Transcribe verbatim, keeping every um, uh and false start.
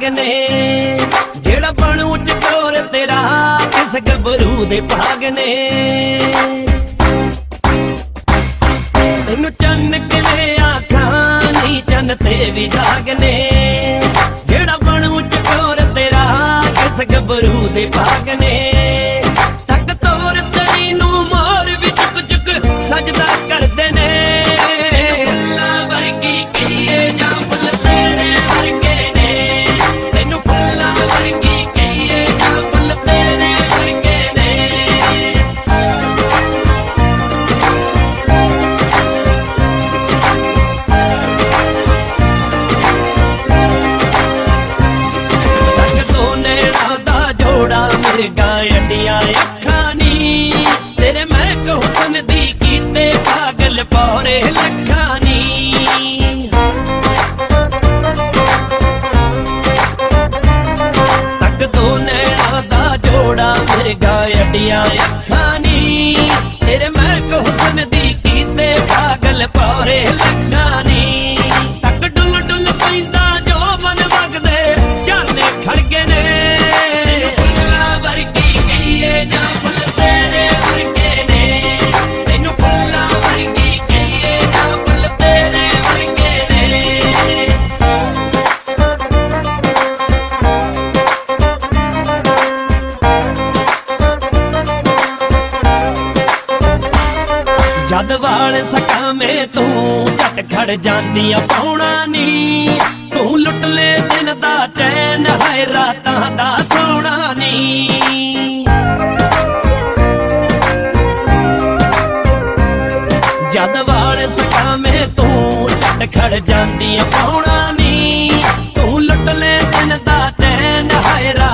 दाग ने जेड़ा बनू चकोर तेरा किस गबरू दे भाग ने। तेनू चन्न किवें आखां नी चन्न ते भी दाग ने जेड़ा बनू चकोर तेरा किस गबरू दे भाग ने। तक तोर तेरी नू मोर भी चुक चुक सजदा करदे ने। फुल्लां वर्गी कहिए जां फुल तेरे वर्गे ने तेनू फुल्लां वर्गी कहिए जां फुल तेरे वर्गे ने। तक दो नैना दा जोड़ा मिर्गा अड्डियां अखां नी तेरे महक हुस्न दी कीते पागल पौरे लखां नी। तक दो नैना दा जोड़ा मिर्गा अड्डियां अखां नी तेरे महक हुस्न दी कीते पागल पौरे लखां नी। तक डुल डुल पैंदा जो मन वगदे झरने खड़गे ने। फुल्लां वर्गी कहिए जां फुल तेरे वर्गे ने तेनू फुल्लां वर्गी कहिए जां फुल तेरे वर्गे ने। जद वाल सकामे तू झट खड़ जांदी पौना नी तू लुट ले दिन दा चैन है रातां दा सोना नी। जद वाल सकामे तू झट खड़ जांदी पौना नी तू लुट ले दिन दा चैन है